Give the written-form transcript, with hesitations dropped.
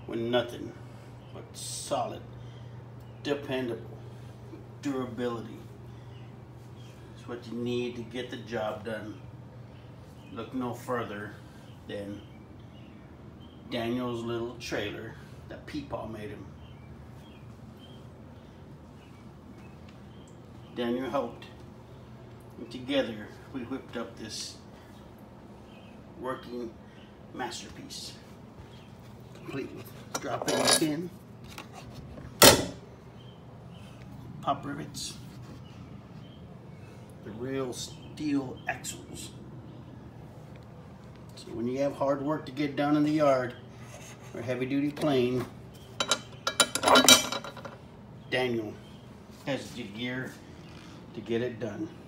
with nothing but solid, dependable durability. It's what you need to get the job done. Look no further than Daniel's little trailer that Peepaw made him. Daniel helped, and together we whipped up this working masterpiece, complete with drop-in pin, pop rivets, the real steel axles. So when you have hard work to get done in the yard or heavy-duty plane, Daniel has the gear to get it done.